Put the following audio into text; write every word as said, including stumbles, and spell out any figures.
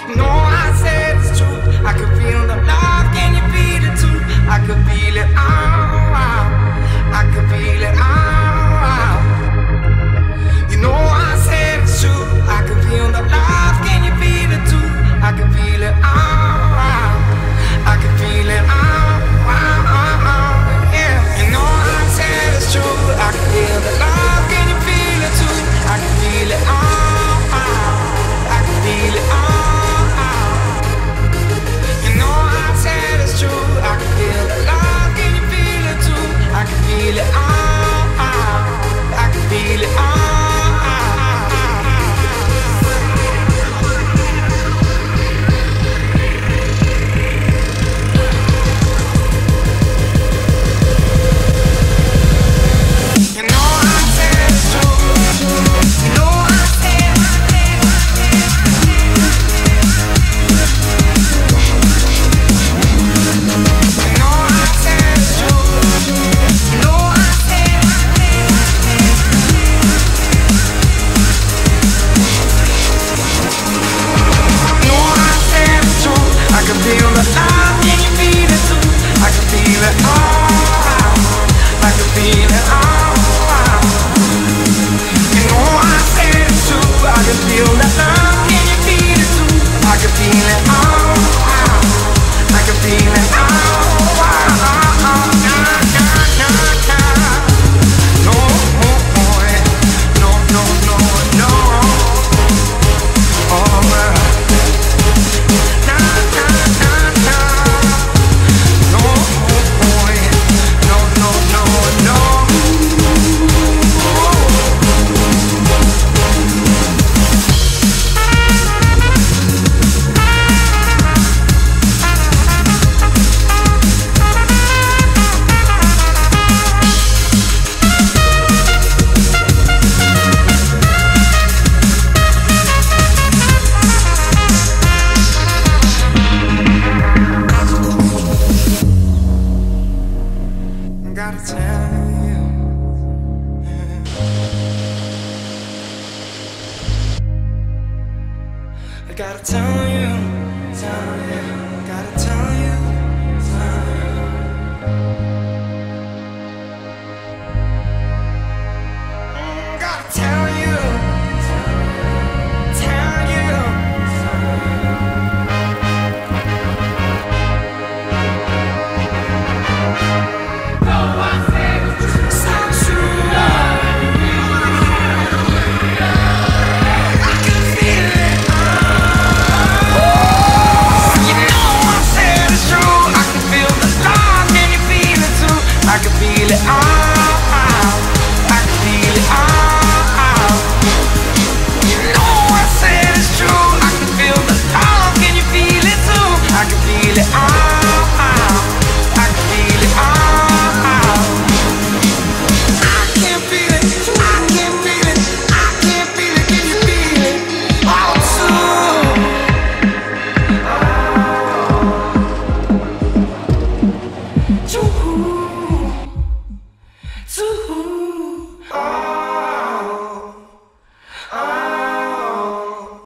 You know I said it's true. I could feel the love, can you feel it too? I could feel it all out. I could feel it all out. You know I said it's true. I could feel the love, can you feel it too? I could feel it all out. I could feel it all out. Yeah. You know I said it's true. I could feel the love, can you feel it too? I could feel it all out. I could feel it all out. You know I said it's true. I could feel the love, can you feel it too? I could feel it all out. I could feel it all out. I gotta tell you, tell you.